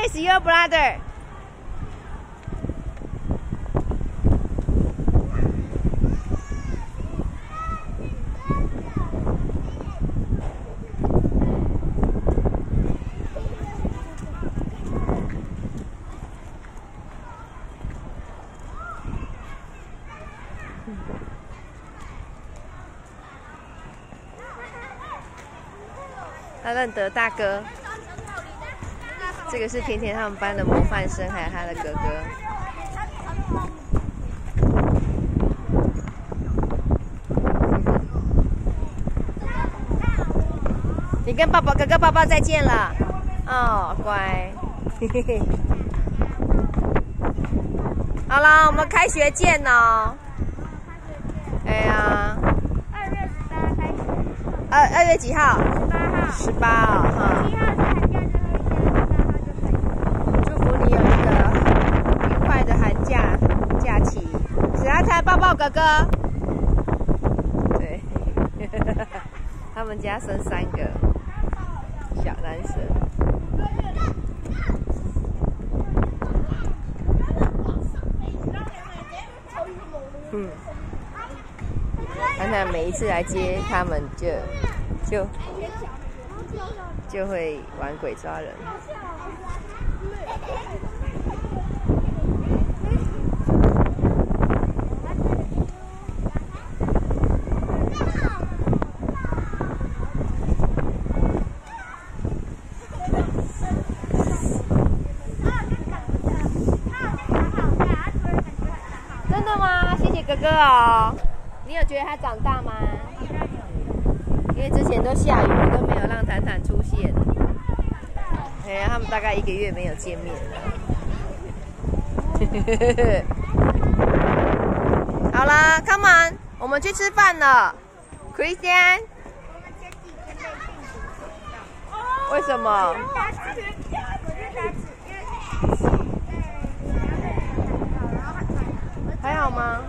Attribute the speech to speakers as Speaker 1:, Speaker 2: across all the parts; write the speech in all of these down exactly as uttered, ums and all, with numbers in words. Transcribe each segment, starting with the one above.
Speaker 1: is your brother? Hmm. 他认得大哥，这个是甜甜他们班的模范生，还有他的哥哥。你跟爸爸、哥哥、爸爸再见了，哦，乖。嘿嘿嘿。好了，我们开学见哦。哎呀。二月十八开学。二二月几号？十八号。十八号哈。七号是寒假最后一天，十八号就可以。祝福你有一个愉快的寒假假期。只要他抱抱哥哥。对。他们家生三个小男生。嗯。看看每一次来接他们就就就会玩鬼抓人。真的吗？谢谢哥哥哦。你有觉得他长大吗？因为之前都下雨，都没有让坦坦出现。哎呀，他们大概一个月没有见面了。好啦 ，Come on， 我们去吃饭了 ，Christian。为什么？还好吗？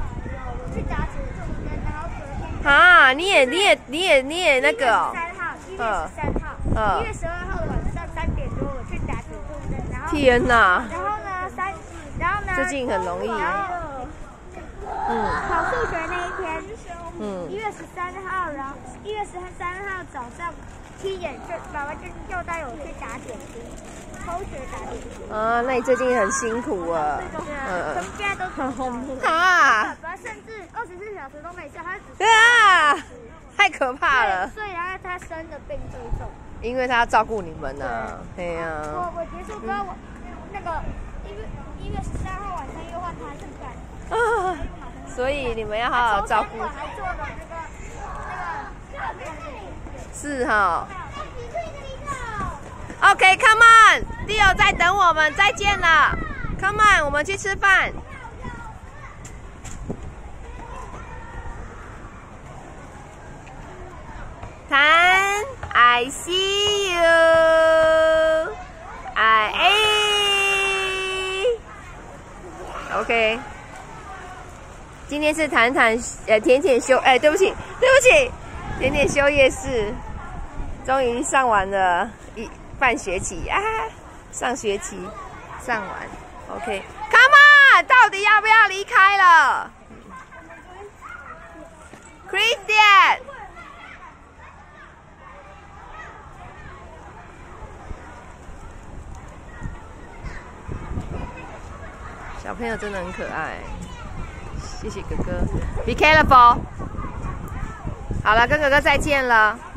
Speaker 1: 啊！你也你也你也你也那个哦。一月十三号，一月十三号，一月十二号的晚上三点多，我去打指数针，然后天哪！然后呢，三，然后呢，最近很容易。嗯。考数学那一天，嗯，一月十三号，然后一月十三号早上七点就爸爸就就带我去打点心，抽学打点心。啊，那你最近很辛苦啊。嗯。他们现在都很红。啊！爸爸甚至二十四小时都没睡，他只。对啊。太可怕了。所以然后他生的病最重。因为他要照顾你们呢、啊。对呀、啊。我我结束之后，那个一月一月十三号晚上又换他去干。啊。所以你们要好好照顾。我还做了那个那个。是哈。OK，Come on，Leo 在等我们，再见了。Come on， 我们去吃饭。谈 ，I see you， I A。OK， 今天是谈谈呃甜甜休，哎、欸，对不起，对不起，甜甜休夜市，终于上完了一半学期啊，上学期上完 ，OK，Come on， 到底要不要离开了 ？Christian。小朋友真的很可爱，谢谢哥哥 ，Be careful。好了，跟哥哥再见了。